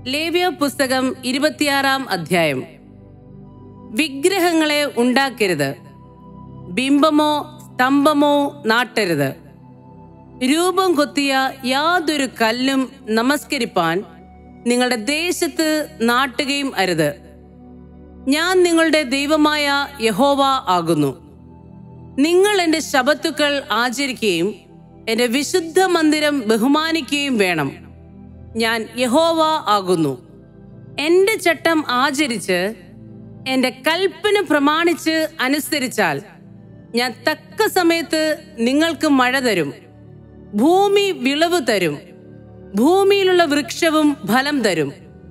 ലേവ്യ പുസ്തകം 26-ാം അധ്യായം. വിഗ്രഹങ്ങളെ ഉണ്ടാക്കരുത്, ബിംബമോ സ്തംഭമോ നാട്ടരുത്, രൂപം കൊത്തിയ യാതൊരു കല്ലും നമസ്കരിപ്പാൻ നിങ്ങളുടെ ദേശത്ത് നാട്ടുകയും അരുത്. ഞാൻ നിങ്ങളുടെ ദൈവമായ യഹോവ ആകുന്നു. നിങ്ങൾ എൻ്റെ ശബത്തുക്കൾ ആചരിക്കുകയും എൻ്റെ വിശുദ്ധ മന്ദിരം ബഹുമാനിക്കുകയും വേണം. ഞാൻ യഹോവ ആകുന്നു. എൻ്റെ ചട്ടം ആചരിച്ച് എൻ്റെ കൽപ്പന പ്രമാണിച്ച് അനുസരിച്ചാൽ ഞാൻ തക്ക സമയത്ത് നിങ്ങൾക്ക് മഴ തരും, ഭൂമി വിളവ് തരും, ഭൂമിയിലുള്ള വൃക്ഷവും ഫലം തരും.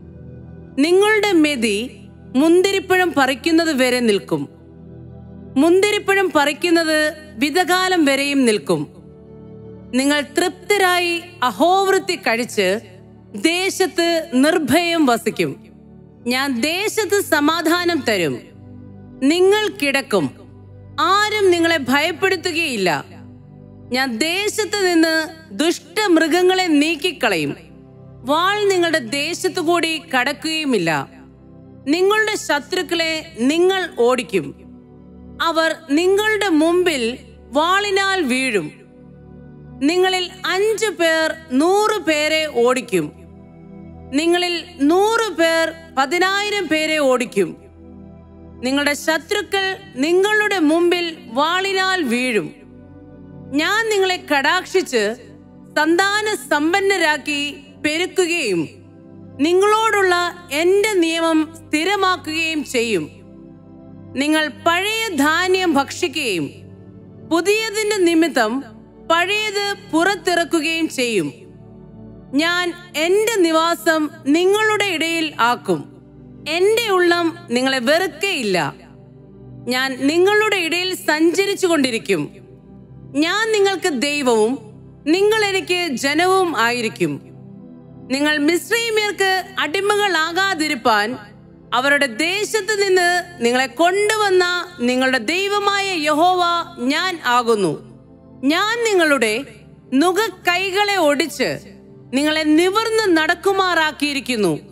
നിങ്ങളുടെ മെതി മുന്തിരിപ്പഴം പറിക്കുന്നത് വരെ നിൽക്കും, മുന്തിരിപ്പഴം പറിക്കുന്നത് വിതകാലം വരെയും നിൽക്കും. നിങ്ങൾ തൃപ്തരായി അഹോവൃത്തി കഴിച്ച് ദേശത്ത് നിർഭയം വസിക്കും. ഞാൻ ദേശത്ത് സമാധാനം തരും. നിങ്ങൾ കിടക്കും, ആരും നിങ്ങളെ ഭയപ്പെടുത്തുകയില്ല. ഞാൻ ദേശത്ത് നിന്ന് ദുഷ്ടമൃഗങ്ങളെ നീക്കിക്കളയും. വാൾ നിങ്ങളുടെ ദേശത്തു കൂടി കടക്കുകയുമില്ല. നിങ്ങളുടെ ശത്രുക്കളെ നിങ്ങൾ ഓടിക്കും. അവർ നിങ്ങളുടെ മുമ്പിൽ വാളിനാൽ വീഴും. നിങ്ങളിൽ 5 പേർ 100 പേരെ ഓടിക്കും. നിങ്ങളിൽ 100 പേർ 10,000 പേരെ ഓടിക്കും. നിങ്ങളുടെ ശത്രുക്കൾ നിങ്ങളുടെ മുമ്പിൽ വാളിനാൽ വീഴും. ഞാൻ നിങ്ങളെ കടാക്ഷിച്ച് സന്താന സമ്പന്നരാക്കി പെരുക്കുകയും നിങ്ങളോടുള്ള എൻ്റെ നിയമം സ്ഥിരമാക്കുകയും ചെയ്യും. നിങ്ങൾ പഴയ ധാന്യം ഭക്ഷിക്കുകയും പുതിയതിൻ്റെ നിമിത്തം പഴയത് പുറത്തിറക്കുകയും ചെയ്യും. ഞാൻ എൻ്റെ നിവാസം നിങ്ങളുടെ ഇടയിൽ ആക്കും. എൻ്റെ ഉള്ളം നിങ്ങളെ വെറുക്കയില്ല. ഞാൻ നിങ്ങളുടെ ഇടയിൽ സഞ്ചരിച്ചു കൊണ്ടിരിക്കും. ഞാൻ നിങ്ങൾക്ക് ദൈവവും നിങ്ങൾ എനിക്ക് ജനവും ആയിരിക്കും. നിങ്ങൾ മിസ്രയീമ്യർക്ക് അടിമകളാകാതിരിപ്പാൻ അവരുടെ ദേശത്ത് നിന്ന് നിങ്ങളെ കൊണ്ടുവന്ന നിങ്ങളുടെ ദൈവമായ യഹോവ ഞാൻ ആകുന്നു. ഞാൻ നിങ്ങളുടെ നുകക്കൈകളെ ഒടിച്ച് നിങ്ങളെ നിവർന്ന് നടക്കുമാറാക്കിയിരിക്കുന്നു.